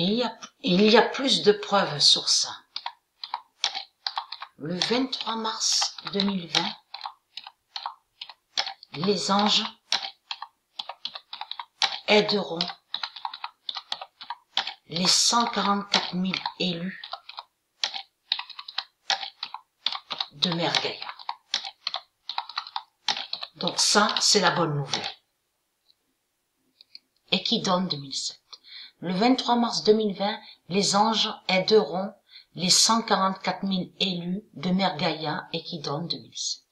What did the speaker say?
il y a plus de preuves sur ça. Le 23 mars 2020, les anges aideront les 144 000 élus de Mère Gaïa. Donc ça, c'est la bonne nouvelle. Équidone 2007. Le 23 mars 2020, les anges aideront les 144 000 élus de Mère Gaïa, Équidone 2007.